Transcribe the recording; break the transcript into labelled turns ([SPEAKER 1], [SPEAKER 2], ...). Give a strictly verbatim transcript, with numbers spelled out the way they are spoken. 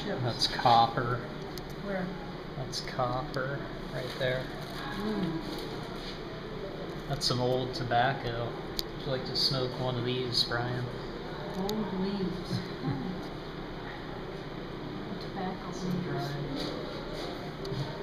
[SPEAKER 1] chips.
[SPEAKER 2] That's copper.
[SPEAKER 1] Where?
[SPEAKER 2] That's copper right there.
[SPEAKER 1] Mm.
[SPEAKER 2] That's some old tobacco. Would you like to smoke one of these, Brian?
[SPEAKER 1] Old leaves. Oh. Tobacco leaves.